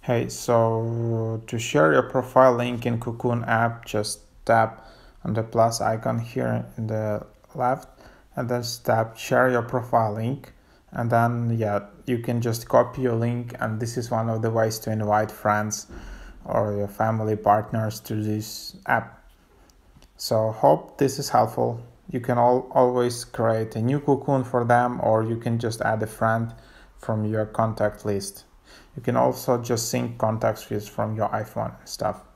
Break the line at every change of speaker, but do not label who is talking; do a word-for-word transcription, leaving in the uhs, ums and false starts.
Hey, so to share your profile link in Cocoon app, just tap on the plus icon here in the left and then tap share your profile link. And then, yeah, you can just copy your link. And this is one of the ways to invite friends or your family partners to this app. So hope this is helpful. You can all, always create a new Cocoon for them, or you can just add a friend from your contact list. You can also just sync contacts with from your iPhone and stuff.